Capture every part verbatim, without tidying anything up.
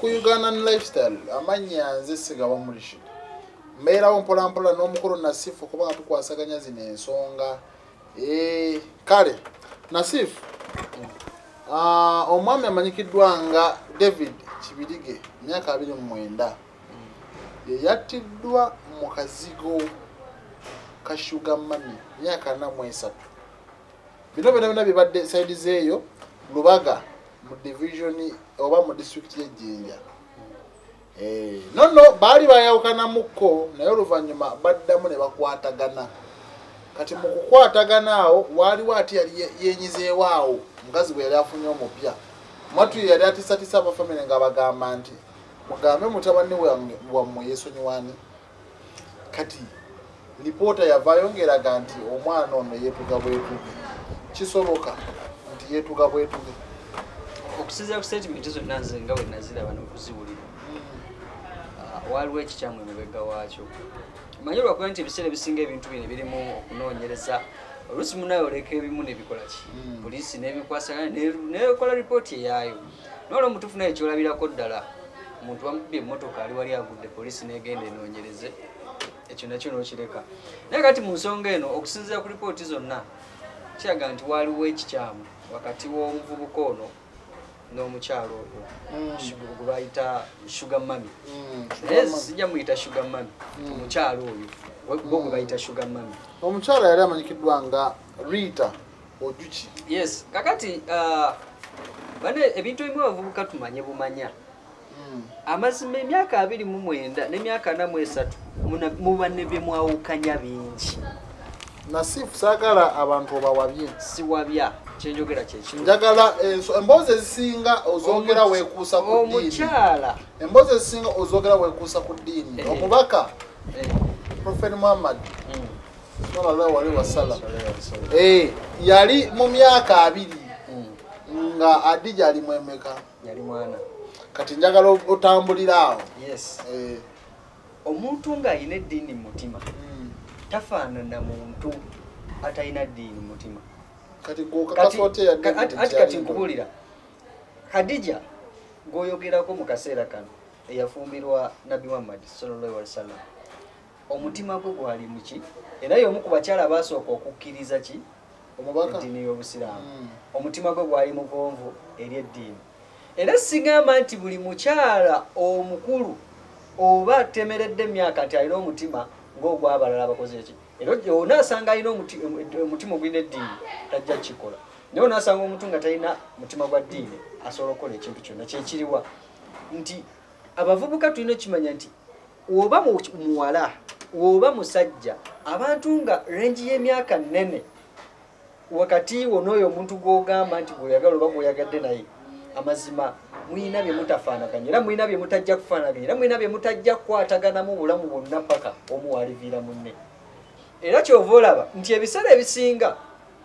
ku Ugandan lifestyle amanya nze sigaba mulishi mbeerawo mpola mpola n'omukulu Nasifu kubanga tukwasaganya zino ensonga eh kale Nasifu ah omwami amanyikiddwa nga David Kibirige myaka abiri mu mwenda ye yattiddwa mu kazigo ka Sugar Mami myaka ana mu esatu bino bino bino bibadde side zeeyo Lubaga mu division oba mu district ye Jinja eh no no bali bayawukana muko naye oluvanyuma baddamu ne bakwatagana kati mu kukwatagana awo wali wati yali yenyizeewaawo mukazi bwe yali afunye omupya matu yali atisatisa abafamile nga bagamba nti mugambe mutabani wange wa Yesonyiwani kati reporter yavayongeraga nti omwana ono yetuga bwetuge kisoboka nti yetuga bwetuge okusiza ku statement ezo nanze nga we nazira bano okuziwulira waliwo ekikyamu emabega waakyo manyirwa kuba nti ebiseera ebisinga ebintu bino birimu okunoonyereza oluusi munayoleka ebimu nebikola ki poliisi n'ebikwasagana nekola ripooti eyaayo noolwo omutuufu naye kyolabirako ddala omuntu wamukubye emmotoka ali wali agudde poliisi n'egenda enoonyereze ekyo nakyo n'okireka naye kati mu nsonga eno okusinziira ku ripooti zonna kiraga nti waliwo ekikyamu wakati w'omuvubuka ono n'omukyalo ogwo gwe bayita Sugar Mami naye sijja muyita Sugar Mami omukyalo oyo bo gwe bayita Sugar Mami omukyalo yali amanyikiddwa nga Rita Ojuki yes kakati bane ebintu ebimu abavubuka tumanye bumanya amazima emyaka abiri mu mwenda n'emyaka ana mu esatu muba ne byemwawukanya bingi Nasifu saagala abantu obawabye siwabya kyenjogera kyekyo njagala emboozi ezisinga ozogera weekuusa ku ddiini omukyala emboozi ezisinga ozogera weekuusa ku ddiini omubaka Prophet Muhammad sallallahu alaihi wasallam eh yali mu myaka abiri nga Adija ali mwemeka yali mwana kati njagala otambulira awo yes eh omuntu nga ayina eddiini mu mutima tafaanana muntu atayina ddiini mu mutima kati gokakasote ya David ati kati nkubulira Khadija goyogerako mu kaseera kano eyafumbirwa Nabi Muhammad sallallahu alaihi wasallam omutima gwe gwali muki era yomu ku bakyala basooka okukkiriza ki omubaka eddiini y'Obusiraamu omutima gwe gwali mugonvu eri eddiini era sigamba nti buli mukyala omukulu oba atemeredde emyaka ati alina omutima ng'ogwabalala abakoze eki era onaasanga alina omutima ogulina eddiini tajja kikola naye onaasanga omuntu nga talina mutima gwa ddiini asobola okukola ekintu kyonna kyekiriwa nti abavubuka tulina okimanya nti oba muwala oba musajja abantu nga rengi y'emyaka nnene wakati wo n'oyo omuntu gw'ogamba nti gw'oyagala oba gw'oyagadde naye amazima muyina bye mutafaanaganya era muyina bye mutajja kufaanaganya era muyina bye mutajja kukwataganamu bulamu bwonna paka omuwaliviira munne era kyova olaba nti ebiseera ebisinga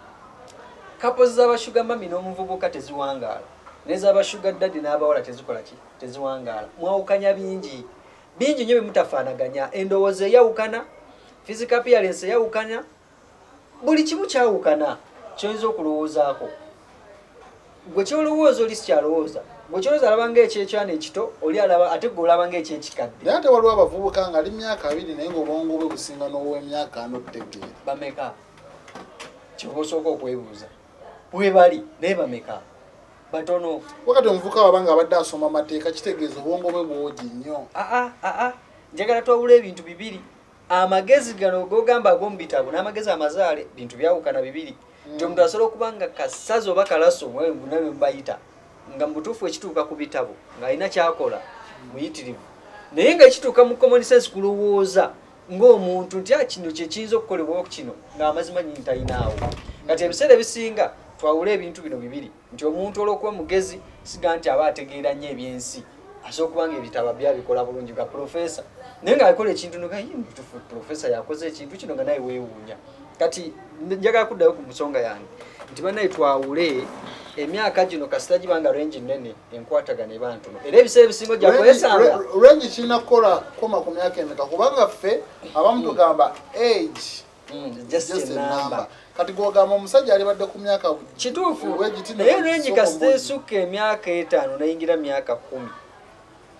kapozi z'abashuga mami n'omuvubuka teziwangaala n'ez'abashuga ddadi n'abawala tezikola ki teziwangaala mwawukanya bingi bingi nnyo bye mutafaanaganya endowooza eyawukana physical appearance eyawukana buli kimu kyawukana kyoyinza okulowoozaako gwe kyolowooza oli sikyalowooza gwe kyolowooza alaba ng'ekyekwana ekito oli alaba ate gwe olaba ng'ekyekikadde naye ate waliwo abavubuka nga ali myaka abiri naye ng'obwongo bwe businga n'obw'emyaka ano tutegeera bameka kyoba osooka okwebuuza bwe bali naye bameka batono wakati omuvubuka waba nga abadde asoma amateeka kitegeeza obwongo bwe bwogi nnyo aa aa njagala twawula ebintu bibiri amagezi gano gogamba ag'omu bitabo n'amagezi amazaale bintu byawukana bibiri nti omuntu asobola okuba nga kasazi oba kalaso nabe mubayita nga mubutuufu ekituuka ku bitabo ng'alina kyakola muyitirivu naye nga ekituuka mu common sense kulowooza ng'omuntu nti kino kyekiyinza okukolebwa kino ng'amazima nyini talinaawo kati ebiseera ebisinga twawula ebintu bino bibiri nti omuntu olw'okuba mugezi siga nti aba ategeera nnyo ebyensi asobola okuba nga ebitabo byabikola bulungi nga profesa naye ng'akola ekintu nga mutuufu profesa yakoze ekintu kino nga naye weewuunya kati njagala kuddayo ku nsonga yange nti bannaye twawule emyaka gino kasita gibanga range nnene enkwatagana eba ntono era ebiseera ebisinga ojja kwesanga range kirina kukola koma ku myaka emeka kubanga ffe abamu tugamba age just a number kati gwogamba omusajja alibadde ku myaka kituufu naye range kasita esukka emyaka etaano nayingira myaka kumi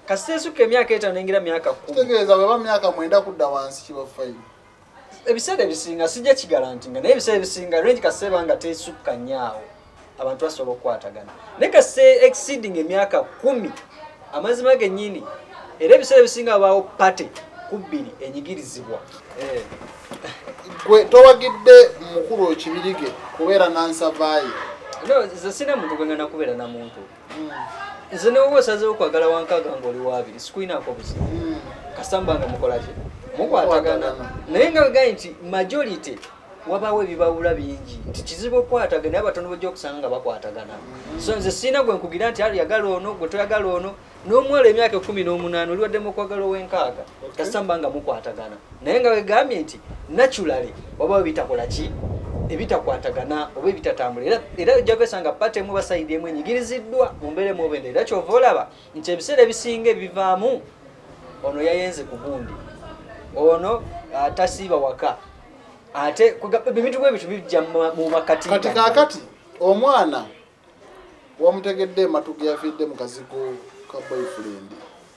kasesuka emyaka etaano nengira myaka kumi kitegeeza bwe ba myaka mwenda kudda wansi kiba fine ebiseera ebisinga sijja kigalantinga naye ebiseera ebisinga range kaseba nga tesukka nyaawo abantu basobola okukwatagana naye kase exceeding emyaka kumi amazima gennyini era ebiseera ebisinga baawo pate ku bbiri enyigirizibwa gwe towagidde mukulu ekibirige kubeera nansavaayi no ze sina muntu gwengana kubeera na muntu nze newoba osazeewo okwagala wankaaga ngaoli waabiri sikuinaako buzibu kasamba nga mukolaki mukwatagana naye nga wegaye nti majority wabaawo ebibawula bingi nti kizibu okukwatagana naye abatono bajja okusanga nga bakwatagana so nze sirina gwe nkugira nti ali yagala ono gwe toyagala ono n'omuwala emyaka ekumi n'omunaana oli waddemu okwagala ow'enkaaga kasamba nga mukwatagana naye nga wegambye nti naturally wabaawo bitakola ki ebitakwatagana oba ebitatambula era ojja kwesanga pate emu basayidi emu enyigiriziddwa mu mbeera emu obende era kyova olaba nti ebiseera ebisinga ebivaamu ono yayenze ku gundi ono tasiiba waka ate ebintu bwe bitu bijja mu makati kati kaakati omwana wamutegedde ematuga yafiidde mu kazigo ka boyfriend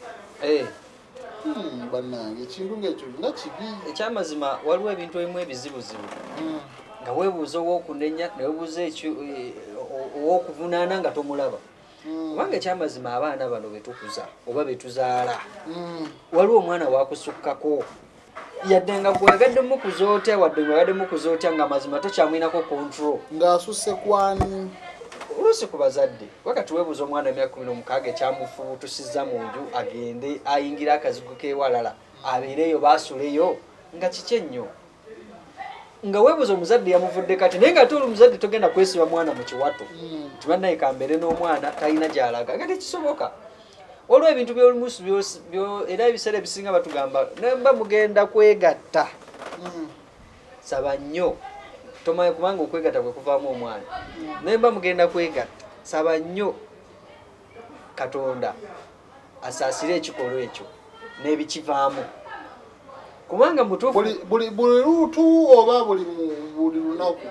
bannange ekintu ngaekyo nga kibi ekyamazima waliwo ebintu ebimu ebizibuzibu nga weebuuza ow'okunenya newebuuza ow'okuvunaana nga tomulaba kubanga ekyamazima abaana bano betukuza oba betuzaala waliwo omwana wakusukkako yadde nga gweyagadde mukuza otya wadde gweyagadde mukuza otya nga mazima tokyamwinako control ng'asusse kwani oluusi ku bazadde wakati weebuuza omwana emyaka kumi n'omukaaga ekyamufubutusizza mu nju agende ayingira akazigo k'ewalala abeereyo baasuleyo nga kiki ennyo nga weebuuza omuzadde yamuvudde kati naye nga ate oli omuzadde togenda kwesiba mwana mu kiwato tibannaye kambeere n'omwana talina gy'alaga nga tekisoboka olwo ebintu by'olumusu era ebiseera ebisinga batugamba nemba mugenda kwegatta saba nnyo tomanyi kubanga okwegatta kwe kuvaamu omwana nemba mugenda kwegatta saba nnyo Katonda asaasire ekikolwa ekyo n'ebikivaamu kubanga mutuufu buli buli lutu oba buli buli lunaku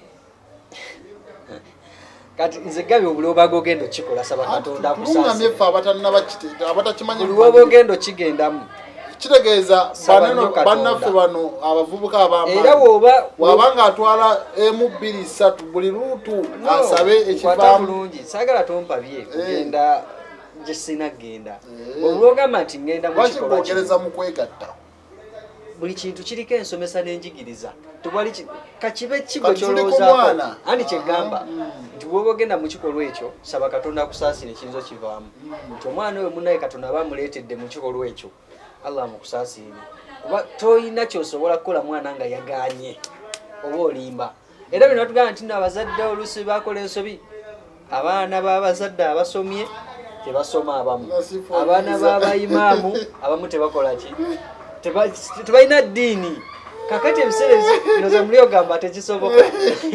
kati nze gabi obuli obaga ogenda okikola saba Katonda akusaasire ffe abatakimanyi buli oba ogenda okigendamu kitegeeza bannaffe bano abavubuka ab'amaanyi era woba wabanga atwala emu bbiri ssatu buli lutu asabe ekivaamu bulungi saagala tompabye kugenda gye sina genda obuli ogamba nti ngenda mu kikolwa kikogereza mu kwegatta buli kintu kiriko ensomesa n'enjigiriza tewali kakibe kigo kyolowoozaako andi kyegamba nti bwoba ogenda mu kikolwa ekyo saba Katonda akusaasire ekiyinza okivaamu nti omwana oyo munnaye Katonda aba amuleetedde mu kikolwa ekyo Allah amukusaasire kuba toyina kyosobola kukola mwana nga yaganye oba olimba era bino batugamba nti nno abazadde oluusi bakola ensobi abaana b'abazadde abasomye tebasoma abamu abaana b'abayimaamu abamu tebakola ki tebalina ddiini kakati ebiseera bino ze muli ogamba tekisoboka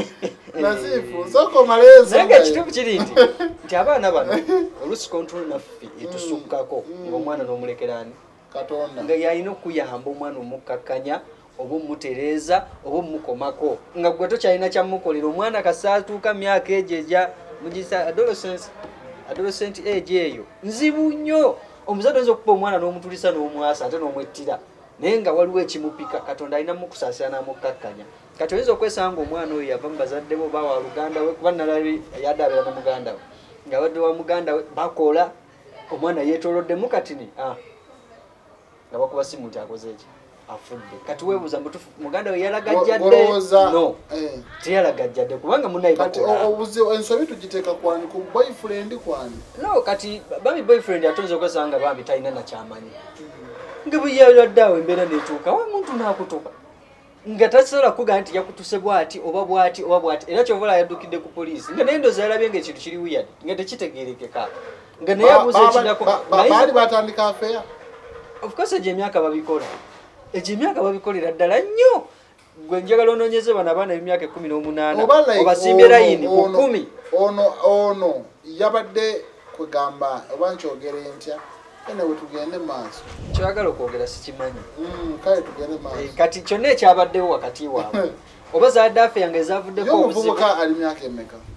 naye nga kituufu kiri nti nti abaana bano oluusi kontrol naffe etusukkako ng'omwana n'omulekerani Katonda nga yalina okuyamba omwana omukkakkanya oba omutereeza oba omukomako nga gwe tokyalina kyamukolera omwana kasaatuuka myaka egyo egya mugisa adolescence adolescent age eyo nzibu nnyo omuzadde oyinza okuba omwana n'omutulisa n'omwasa ate n'omwettira naye nga waliwo ekimupika Katonda alina mukusaasira n'amukkakkanya kati oyinza okwesanga omwana oyo yava mu bazadde bo oba wa luganda we kuba nalabi yadde abeera ne muganda we nga badde wa muganda we bakola omwana yeetooloddemu katini nga bakuba simu nti akoze eki afudde kati weebuuza muganda we yalagajjadde no teyalagajjadde kubanga munnaye bakola ensobi tugiteeka kwani ku boyfriend kwani no kati bami boyfriend atonze okwesanga bambi talina nakyamanyi nga bweyalwadde awo embeera netuuka wa muntu naakutuka nga tasobola kugaa nti yakutuse bwati oba bwati oba bwati era kyovola yaddukidde ku poliisi nga naye ndoozi yalabye ngaekintu kiri wiyad nga tekitegeerekeka nga naye abuuza ekinako baali batandika afeya of course egyo emyaka babikola egyo emyaka babikolera ddala nnyo gwe njagala onoonyeze bano abaana b'emyaka ekumi n'omunaana obasimbye layini ku kumi ono ono yabadde kwegamba oba nkyogere ntya ene we tugende maaso kyoyagala okwogera sikimanyi kale tugende maaso kati kyonna ekyabaddewo wakati waabwe oba zaadde afe yange ezavuddeko obuvubuka ali myaka emeka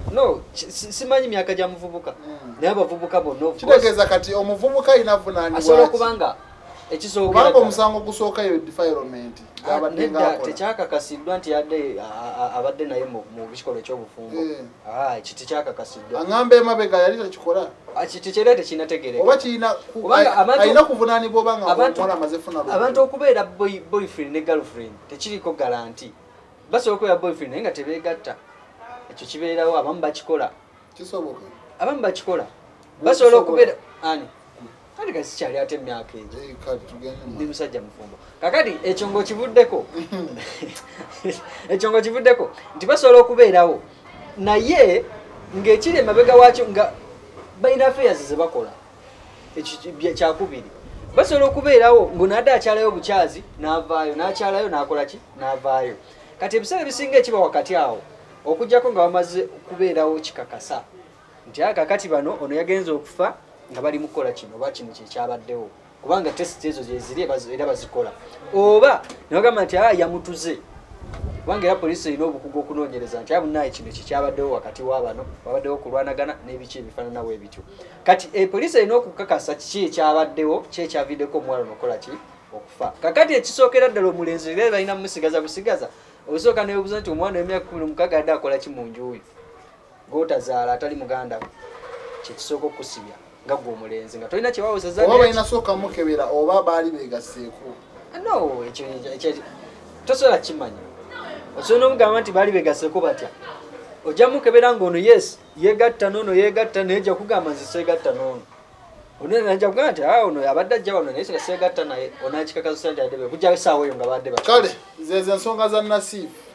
no simanyi myaka gya muvubuka naye abavubuka bonna kitegeeza kati omuvubuka inavunaanibwa asobola okubanga ekisookera omusango gusooka yo defilement tekyakakasiddwa nti yadde abadde naye mu kikolo eky'obufumbo eki tekyakakasiddwa aŋŋamba emabega yali takikola tekyera tekinategereka oba kirina kuvunaanibwa oba nga omuwala amaze funa abantu okubeera boyfriend ne girlfriend tekiriko garanti basobola okubeera boyfriend naye nga tebeegatta ekyo kibeerawo abamu bakikola kisoboka abamu bakikola basobola okubeera ani kati kasi sikyali ate emyaka egyo ndi musajja mufumbo kakati ekyo ng'okivuddeko ekyo ng'okivuddeko nti basobola okubeerawo naye ng'ekiri emabega waakyo nga balina affairs ze bakola ekyo kyakubiri basobola okubeerawo ng'onaadde akyalayo bukyazi n'avaayo n'akyalayo n'akola ki n'avaayo kati ebiseera ebisinga ekiba wakati awo okujjako nga bamaze okubeerawo kikakasa nti akakati bano ono yagenza okufa nga bali mukola kino oba kino kyekyabaddewo kubanga test ezo gyeziri era bazikola oba nebagamba nti a yamutuze kubanga era polisi erina obukugu okunoonyereza nti abunaye kino kyekyabaddewo wakati wabano babaddewo okulwanagana n'ebiki ebifaananawo ebityo kati epolisi erina okukakasa kiki ekyabaddewo ki ekyaviddeko omuwala nokola ki okufa kakati ekisookera ddala omulenzi era balina mumusigaza busigaza obusooka nebuuza nti omwana w'emyaka kumi n'omukaaga adde akola ki mu nju oyo g'otazaala atali muganda we kyekisooka okusibya nga gwe omulenzi nga tolina kyewawuzaza oba balina sooka mukebera oba baali beegaseeko no ekyo tosobola kimanya osobola n'omugamba nti baali beegaseeko batya ojja mukebera ng'ono yes yeegatta n'ono yeegatta naye ejja kugamba nti seegatta n'ono ono najja kugamba nti a ono abadde ajja wano naye seegatta naye onakikakasa nti adde be kujja essaawa eyo nga badde kale zezo ensonga za Nasifu